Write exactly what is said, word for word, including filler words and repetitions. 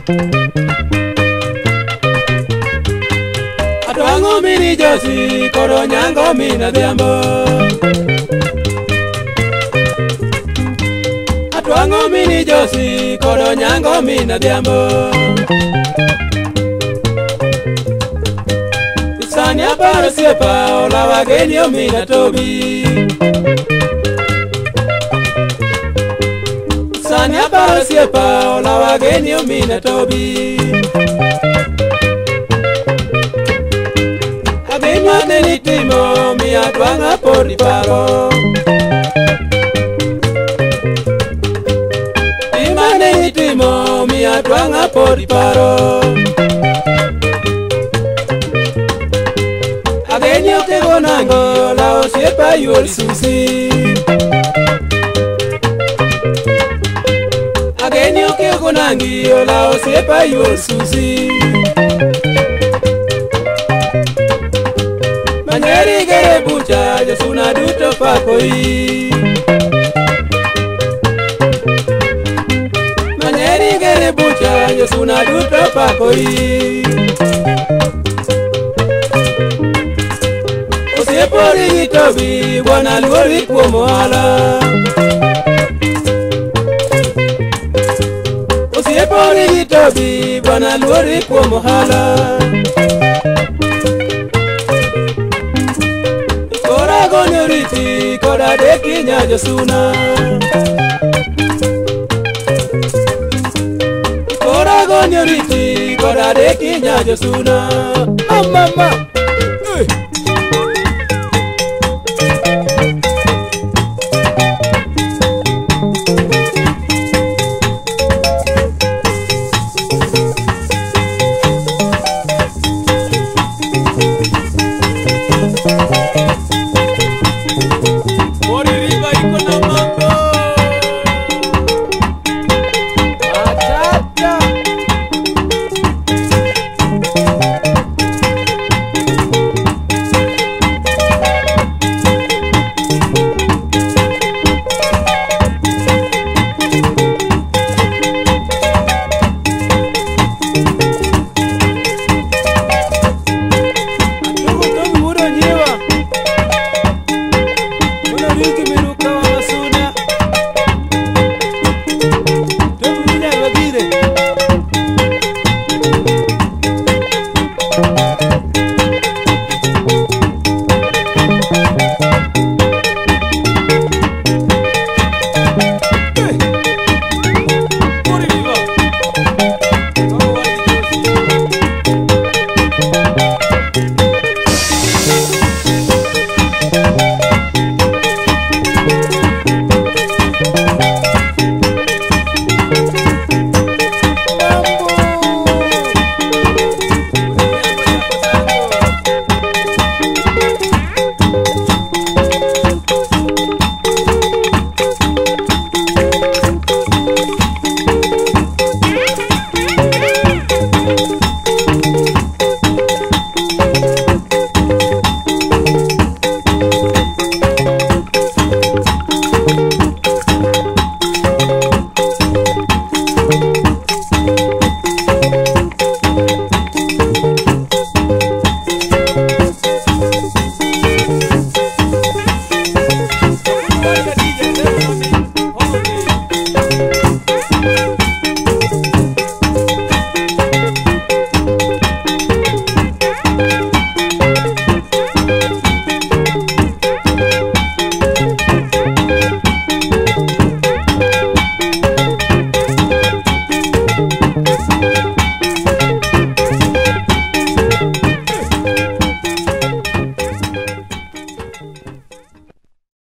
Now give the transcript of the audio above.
Atwango mini josi koro nyango mina dhiambo. Atwango mini josi koro nyango mina dhiambo. Sani aparo siepa olawa geni omina tobi. Sani aparo siepa olawa geni omina tobi. Ageni neni timo mi atwanga podi paro. Tima neni timo mi atwanga podi paro. Ageni otego nango la osiepa yuol susi. Ageni otego nangi la osiepa yuol susi. Manyeri gere bucha Josuna duto pakoi. Manyeri gere bucha Josuna duto pakoi. Osiepori gitobi wana luori kuom ohala. Osiepori gitobi wana luori kuom ohala. Kora goni riti koda deki nya Josuna. Kora goni riti koda deki nya Josuna. Oh mama.